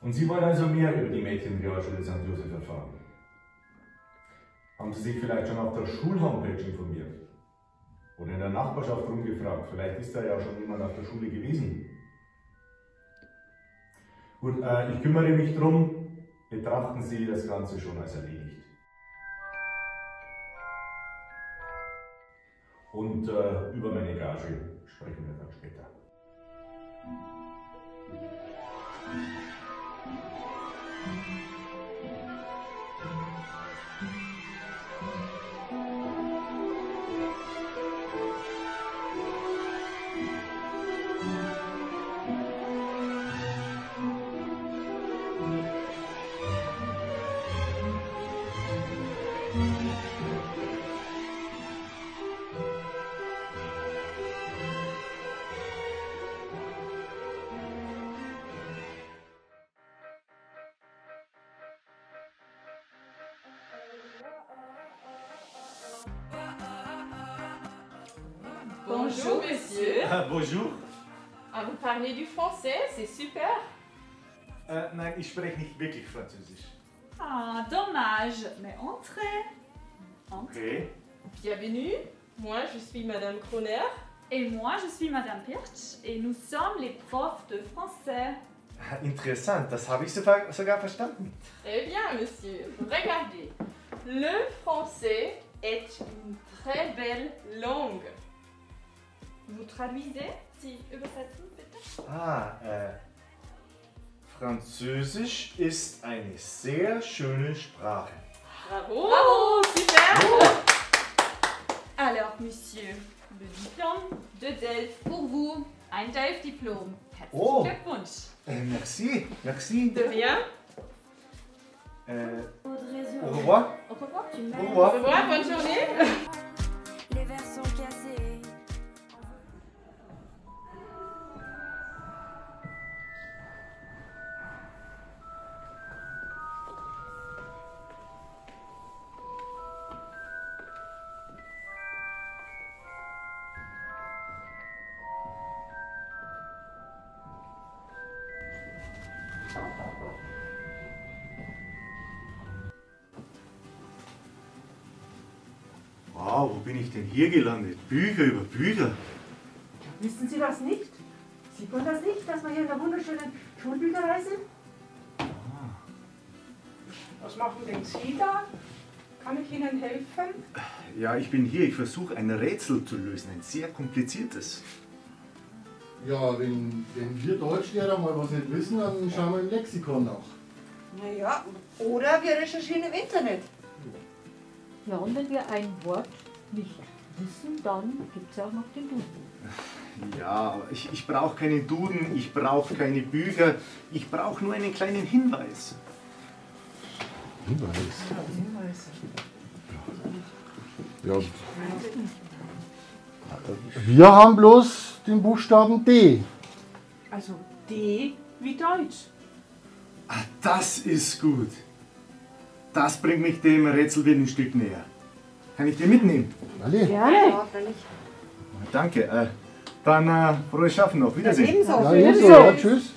Und Sie wollen also mehr über die Mädchenrealschule St. Joseph erfahren? Haben Sie sich vielleicht schon auf der Schulhomepage informiert? Oder in der Nachbarschaft rumgefragt? Vielleicht ist da ja schon jemand auf der Schule gewesen. Gut, ich kümmere mich drum. Betrachten Sie das Ganze schon als erledigt. Und über meine Gage sprechen wir dann später. Bonjour, monsieur. Bonjour. Ah, vous parlez du français, c'est super. Nein, ich spreche nicht wirklich Französisch. Ah, dommage. Mais entrez. Okay. Bienvenue. Moi, je suis Madame Kroner. Et moi, je suis Madame Pirch et nous sommes les profs de français. Interessant, das habe ich sogar verstanden. Très bien, monsieur. Regardez. Le français est une très belle langue. Vous traduisez? Sie übersetzen, bitte? Französisch ist eine sehr schöne Sprache. Bravo. Bravo, super. Alors, monsieur, le diplôme de Delft pour vous. Ein Delft-Diplom. Herzlichen Oh. Glückwunsch. Merci, merci. De rien. Au revoir. Au revoir. Au revoir. Au revoir, bonne journée. Les verres sont cassés. Wow, wo bin ich denn hier gelandet? Bücher über Bücher. Wissen Sie das nicht? Sieht man das nicht, dass wir hier in einer wunderschönen Schulbücherei sind? Was machen denn Sie da? Kann ich Ihnen helfen? Ja, ich bin hier. Ich versuche ein Rätsel zu lösen, ein sehr kompliziertes. Ja, wenn wir Deutschlehrer mal was nicht wissen, dann schauen wir im Lexikon nach. Naja, oder wir recherchieren im Internet. Ja, und wenn wir ein Wort nicht wissen, dann gibt es ja auch noch den Duden. Ja, aber ich brauche keinen Duden, ich brauche keine Bücher, ich brauche nur einen kleinen Hinweis. Hinweis? Ja. Wir haben bloß den Buchstaben D. Also D wie Deutsch. Ah, das ist gut. Das bringt mich dem Rätsel wieder ein Stück näher. Kann ich den mitnehmen? Alle? Gerne. Danke. Dann frohes Schaffen noch. Wiedersehen. Ebenso. Ja, ebenso. Ja, tschüss.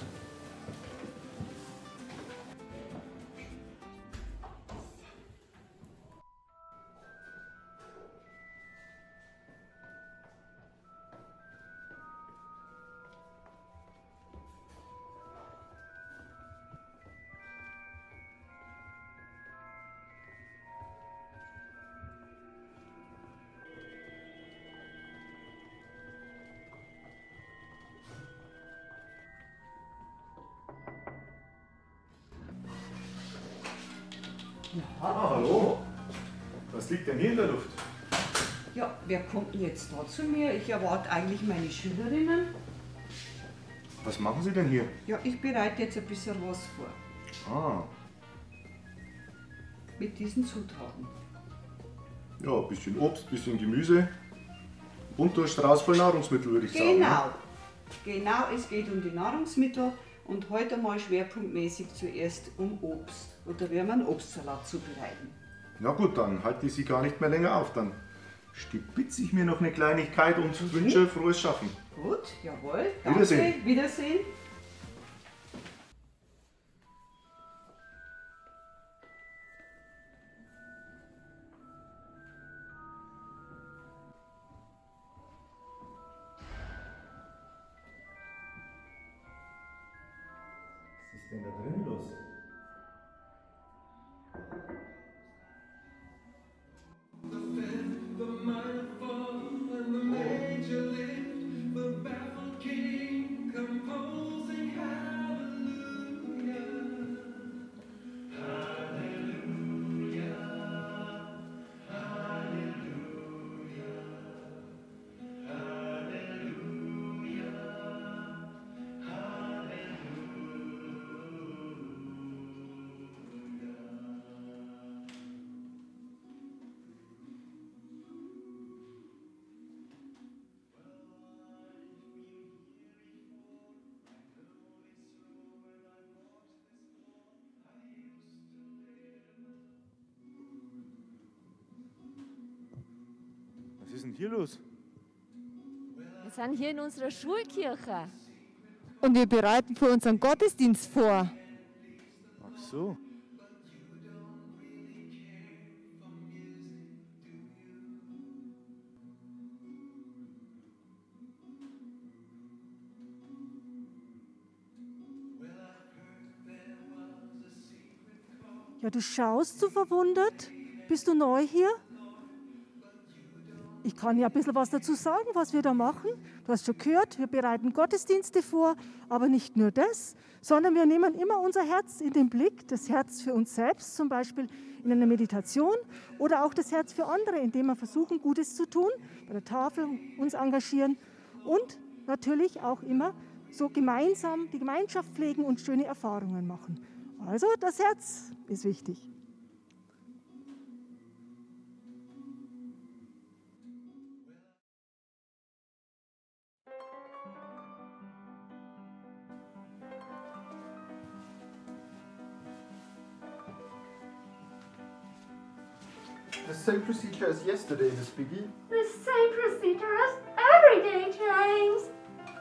Ah, hallo. Was liegt denn hier in der Luft? Ja, wer kommt denn jetzt da zu mir? Ich erwarte eigentlich meine Schülerinnen. Was machen Sie denn hier? Ja, ich bereite jetzt ein bisschen was vor. Ah, Mit diesen Zutaten. ja, ein bisschen Obst, ein bisschen Gemüse. Bunter Strauß voll Nahrungsmittel, würde ich sagen. Genau. Genau, es geht um die Nahrungsmittel und heute mal schwerpunktmäßig zuerst um Obst. Und da werden wir einen Obstsalat zubereiten. Na gut, dann halte ich Sie gar nicht mehr länger auf. Dann stibitze ich mir noch eine Kleinigkeit und wünsche frohes Schaffen. Gut, jawohl. Danke. Wiedersehen. Wiedersehen. ist denn da drin los? Was ist denn hier los? Wir sind hier in unserer Schulkirche. Und wir bereiten für unseren Gottesdienst vor. Ach so. Ja, du schaust so verwundert. Bist du neu hier? Ich kann ja ein bisschen was dazu sagen, was wir da machen. Du hast schon gehört, wir bereiten Gottesdienste vor, aber nicht nur das, sondern wir nehmen immer unser Herz in den Blick, das Herz für uns selbst, zum Beispiel in einer Meditation oder auch das Herz für andere, indem wir versuchen, Gutes zu tun, bei der Tafel uns engagieren und natürlich auch immer so gemeinsam die Gemeinschaft pflegen und schöne Erfahrungen machen. Also das Herz ist wichtig. The same procedure as yesterday, Miss Piggy. The same procedure as every day, James.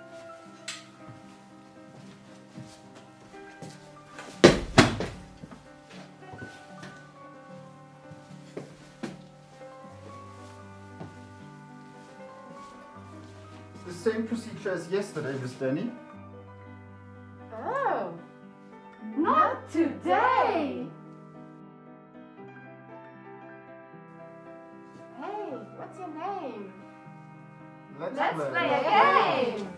The same procedure as yesterday, Miss Danny. Oh, not today. Hey, what's your name? Let's play a game.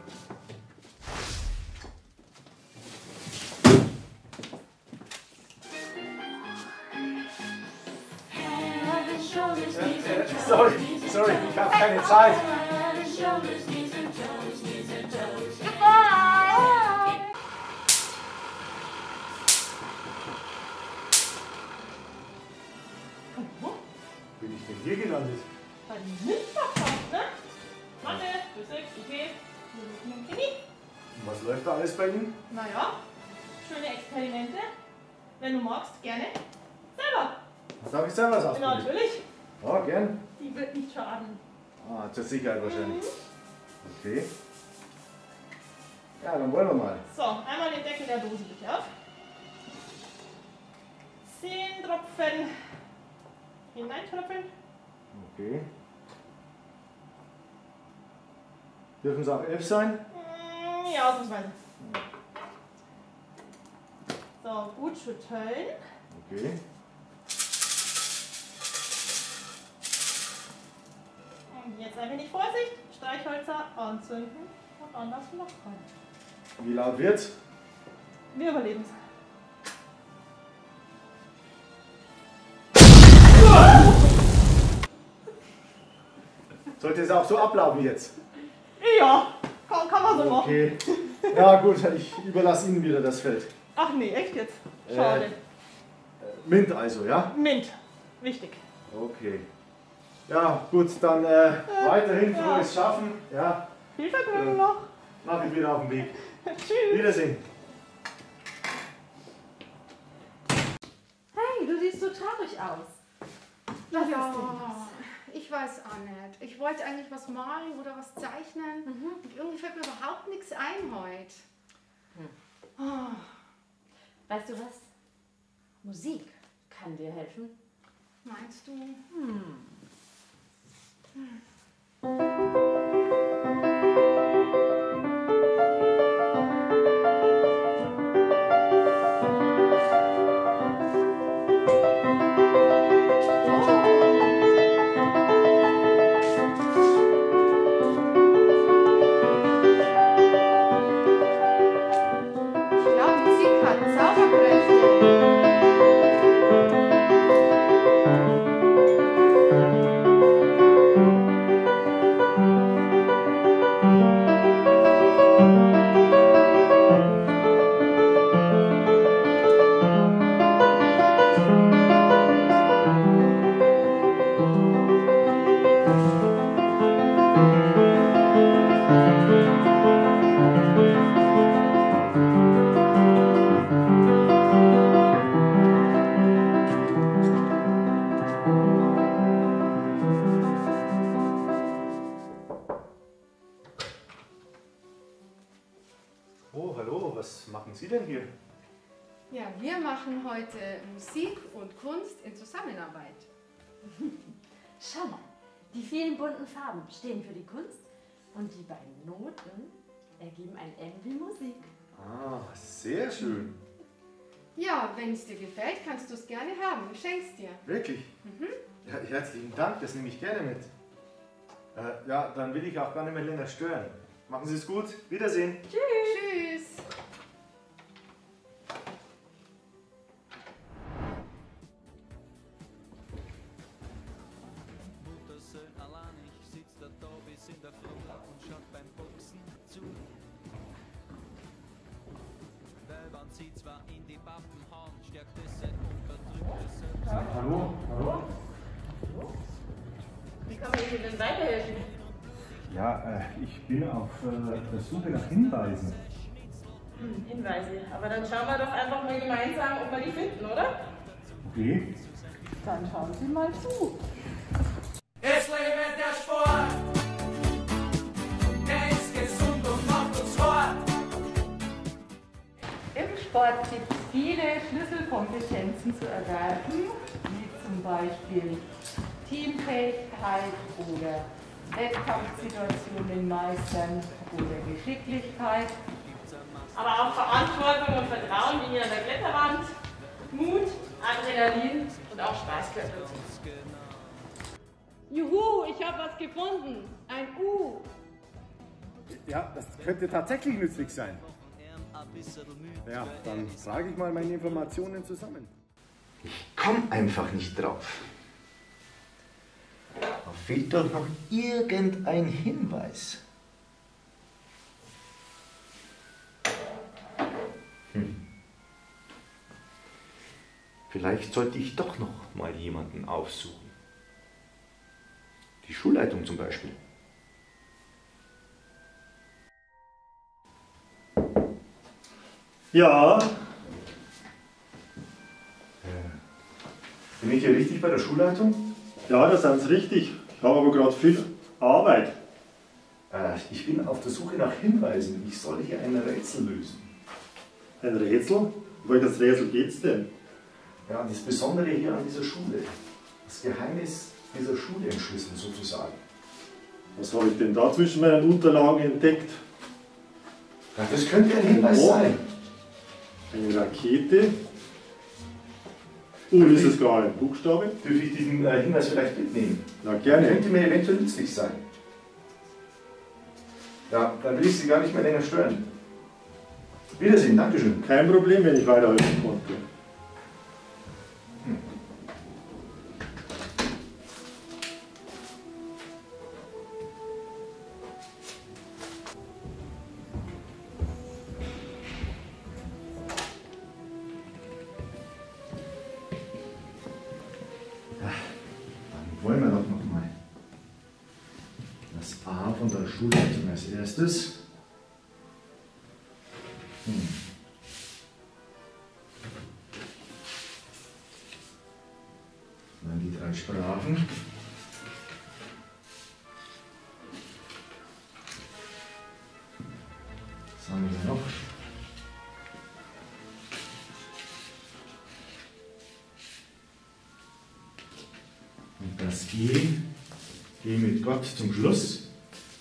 Sorry, ich habe keine Zeit. Bin ich denn hier gelandet? Bei den Mitverkauf, ne? Mathe, Physik, IT, und Chemie. Und was läuft da alles bei Ihnen? Naja, schöne Experimente. Wenn du magst, gerne. Selber. Darf ich selber was Ja, ausprobieren? natürlich. Ja, gern. Die wird nicht schaden. Ah, zur Sicherheit wahrscheinlich. Okay. Ja, dann wollen wir mal. So, einmal den Deckel der Dose bitte auf. 10 Tropfen hineintröpfeln. Okay. Dürfen es auch 11 sein? Ja, ausnahmsweise. So, gut schütteln. Okay. Und jetzt ein wenig Vorsicht. Streichhölzer anzünden und an das Loch rein. Wie laut wird's? Wir überleben es. Sollte es auch so ablaufen jetzt? Ja, kann man so machen. Okay. Ja gut, ich überlasse Ihnen wieder das Feld. Ach nee, echt jetzt? Schade. Mint also, ja? Mint. Wichtig. Okay. Ja, gut, dann weiterhin ja. frohes Schaffen. Ja. Viel Vergnügen noch. Mach ich wieder auf den Weg. Tschüss. Wiedersehen. Hey, du siehst so traurig aus. Was ist denn Ja, los? ich weiß auch nicht. Ich wollte eigentlich was malen oder was zeichnen. Und irgendwie fällt mir überhaupt nichts ein heute. Weißt du was? Musik kann dir helfen. Meinst du? Sie denn hier? Ja, wir machen heute Musik und Kunst in Zusammenarbeit. Schau mal, die vielen bunten Farben stehen für die Kunst und die beiden Noten ergeben ein M wie Musik. Ah, sehr schön. Ja, wenn es dir gefällt, kannst du es gerne haben. Ich schenk's dir. Wirklich? Ja, herzlichen Dank, das nehme ich gerne mit. Ja, dann will ich auch gar nicht mehr länger stören. Machen Sie es gut. Wiedersehen. Tschüss. Hallo? Hallo? Wie kann man Ihnen denn weiterhelfen? Ja, ich bin auf der Suche nach Hinweisen. Hinweise. Aber dann schauen wir doch einfach mal gemeinsam, ob wir die finden, oder? Okay. Dann schauen Sie mal zu. Es lebe der Sport, der ist gesund und macht uns fort. Im Sport gibt es viele Schlüsselkompetenzen zu erwerben, wie zum Beispiel Teamfähigkeit oder Wettkampfsituationen meistern oder Geschicklichkeit. Aber auch Verantwortung und Vertrauen wie hier an der Kletterwand, Mut, Adrenalin und auch Spaß gehört dazu. Juhu, ich habe was gefunden. Ein U. Ja, das könnte tatsächlich nützlich sein. Ja, dann trage ich mal meine Informationen zusammen. Ich komme einfach nicht drauf. Da fehlt doch noch irgendein Hinweis. Vielleicht sollte ich doch noch mal jemanden aufsuchen. Die Schulleitung zum Beispiel. Ja. Bin ich hier richtig bei der Schulleitung? Ja, da sind Sie richtig. Ich habe aber gerade viel Arbeit. Ich bin auf der Suche nach Hinweisen. Ich soll hier ein Rätsel lösen. Ein Rätsel? Um welches Rätsel geht's denn? Ja, das Besondere hier an dieser Schule. Das Geheimnis dieser Schule entschlüsseln sozusagen. Was habe ich denn da zwischen meinen Unterlagen entdeckt? Ja, das könnte ein Hinweis sein. Eine Rakete. Und ist es gar ein Buchstabe? Dürfte ich diesen Hinweis vielleicht mitnehmen? Na, gerne. Könnte mir eventuell nützlich sein. Ja, dann will ich Sie gar nicht mehr länger stören. Wiedersehen, Dankeschön. Kein Problem, wenn ich weiterhelfen konnte. Wollen wir doch noch mal. Das A von der Schulleitung als erstes. Dann die 3 Sprachen. Was haben wir noch? Und das G mit Gott zum Schluss.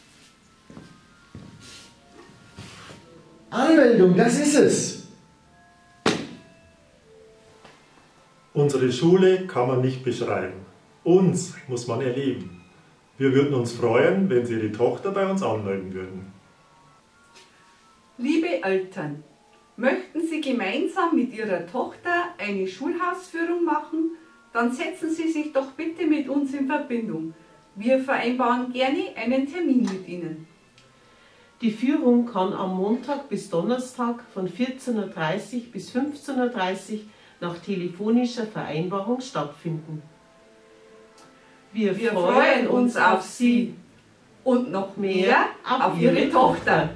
Anmeldung, das ist es! Unsere Schule kann man nicht beschreiben. Uns muss man erleben. Wir würden uns freuen, wenn Sie Ihre Tochter bei uns anmelden würden. Liebe Eltern, möchten Sie gemeinsam mit Ihrer Tochter eine Schulhausführung machen? Dann setzen Sie sich doch bitte mit uns in Verbindung. Wir vereinbaren gerne einen Termin mit Ihnen. Die Führung kann am Montag bis Donnerstag von 14:30 Uhr bis 15:30 Uhr nach telefonischer Vereinbarung stattfinden. Wir freuen uns auf Sie und noch mehr auf Ihre Tochter.